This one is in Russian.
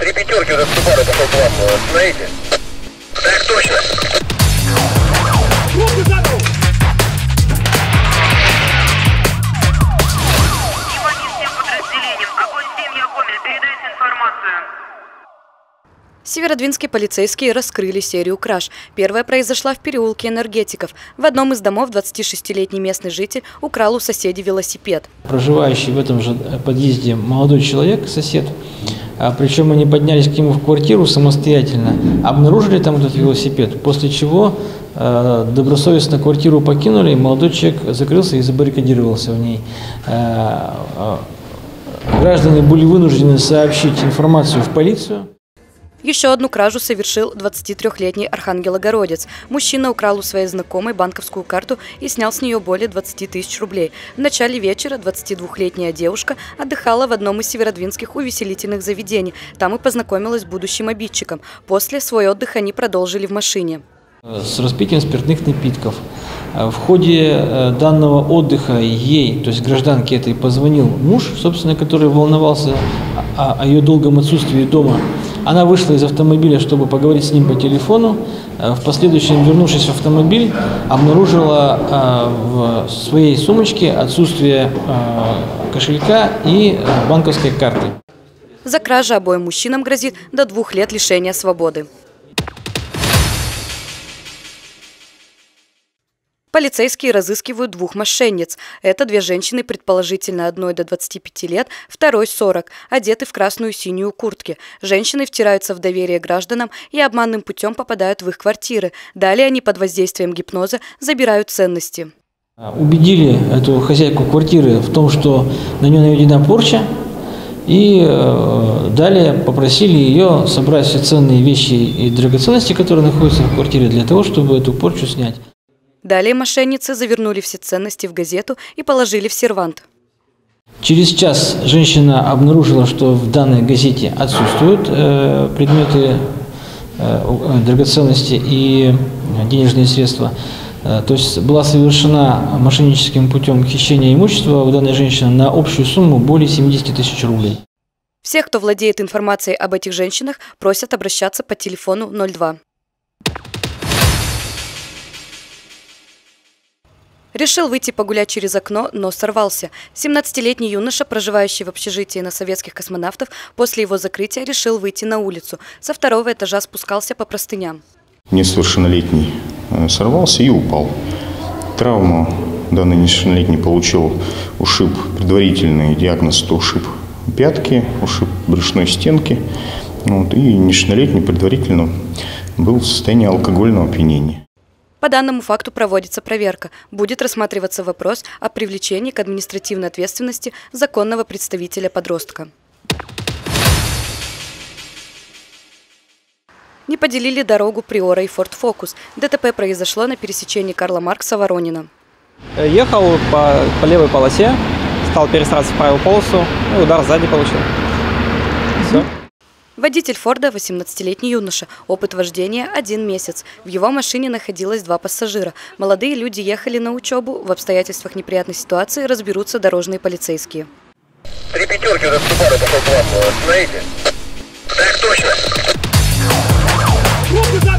3 пятерки уже Субару пошел к вам. Смотрите. Так точно. Внимание всем подразделениям. Огонь 7, я Гомель. Передайте информацию. Северодвинские полицейские раскрыли серию краж. Первая произошла в переулке Энергетиков. В одном из домов 26-летний местный житель украл у соседей велосипед. Проживающий в этом же подъезде молодой человек, сосед, причем они поднялись к нему в квартиру самостоятельно, обнаружили там этот велосипед, после чего добросовестно квартиру покинули, и молодой человек закрылся и забаррикадировался в ней. Граждане были вынуждены сообщить информацию в полицию. Еще одну кражу совершил 23-летний архангелогородец. Мужчина украл у своей знакомой банковскую карту и снял с нее более 20 тысяч рублей. В начале вечера 22-летняя девушка отдыхала в одном из северодвинских увеселительных заведений. Там и познакомилась с будущим обидчиком. После свой отдых они продолжили в машине. С распитием спиртных напитков. В ходе данного отдыха ей, то есть гражданке этой, позвонил муж, собственно, который волновался о ее долгом отсутствии дома. Она вышла из автомобиля, чтобы поговорить с ним по телефону. В последующем, вернувшись в автомобиль, обнаружила в своей сумочке отсутствие кошелька и банковской карты. За кражу обоим мужчинам грозит до 2 лет лишения свободы. Полицейские разыскивают 2 мошенниц. Это 2 женщины, предположительно одной до 25 лет, второй 40, одеты в красную и синюю куртки. Женщины втираются в доверие гражданам и обманным путем попадают в их квартиры. Далее они под воздействием гипноза забирают ценности. Убедили эту хозяйку квартиры в том, что на нее наведена порча, и далее попросили ее собрать все ценные вещи и драгоценности, которые находятся в квартире, для того, чтобы эту порчу снять. Далее мошенницы завернули все ценности в газету и положили в сервант. Через час женщина обнаружила, что в данной газете отсутствуют предметы, драгоценности и денежные средства. То есть была совершена мошенническим путем хищение имущества у данной женщины на общую сумму более 70 тысяч рублей. Всех, кто владеет информацией об этих женщинах, просят обращаться по телефону 02. Решил выйти погулять через окно, но сорвался. 17-летний юноша, проживающий в общежитии на Советских космонавтов, после его закрытия решил выйти на улицу. Со 2-го этажа спускался по простыням. Несовершеннолетний сорвался и упал. Травму данный несовершеннолетний получил, ушиб, предварительный диагноз – ушиб пятки, ушиб брюшной стенки. И несовершеннолетний предварительно был в состоянии алкогольного опьянения. По данному факту проводится проверка. Будет рассматриваться вопрос о привлечении к административной ответственности законного представителя подростка. Не поделили дорогу Приора и Ford Focus. ДТП произошло на пересечении Карла Маркса-Воронина. Ехал по левой полосе, стал перестраиваться в правую полосу, и удар сзади получил. Все. Водитель Форда – 18-летний юноша. Опыт вождения – 1 месяц. В его машине находилось 2 пассажира. Молодые люди ехали на учебу. В обстоятельствах неприятной ситуации разберутся дорожные полицейские. 3 пятерки уже Субару пошел к вам. Смотрите. Так точно.